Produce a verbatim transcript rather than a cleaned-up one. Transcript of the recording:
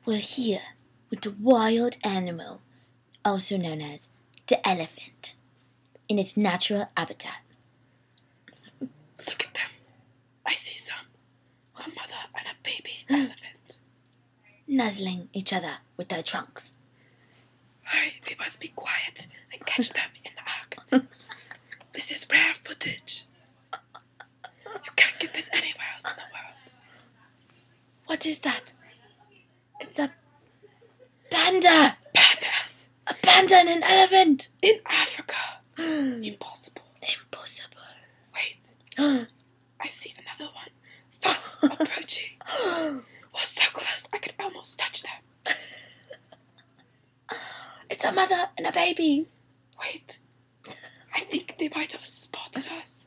We're here with the wild animal, also known as the elephant, in its natural habitat. Look at them. I see some. A mother and a baby elephant. Nuzzling each other with their trunks. Hey, we must be quiet and catch them in the act. This is rare footage. You can't get this anywhere else in the world. What is that? It's a panda! Pandas! A panda and an elephant! In Africa. Impossible. Impossible. Wait. I see another one. Fast approaching. Was so close I could almost touch them. It's a mother and a baby. Wait. I think they might have spotted us.